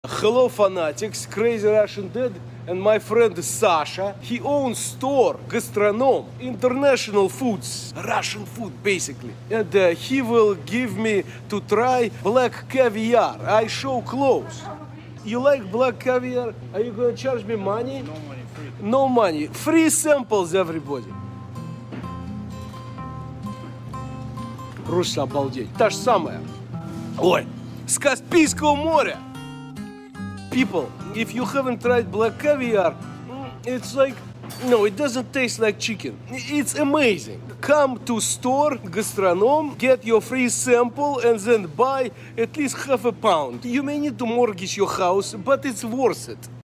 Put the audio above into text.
Hello fanatics, Crazy Russian Dad and my friend Sasha. He owns store, gastronom, international foods, Russian food basically. And he will give me to try black caviar. I show close. You like black caviar? Are you gonna charge me money? No money, free. No money. Free samples, everybody. Русь, обалдеть. Та же самая. Ой, с Каспийского моря. People, if you haven't tried black caviar, it's like, no, it doesn't taste like chicken. It's amazing. Come to store, gastronom, get your free sample and then buy at least half a pound. You may need to mortgage your house, but it's worth it.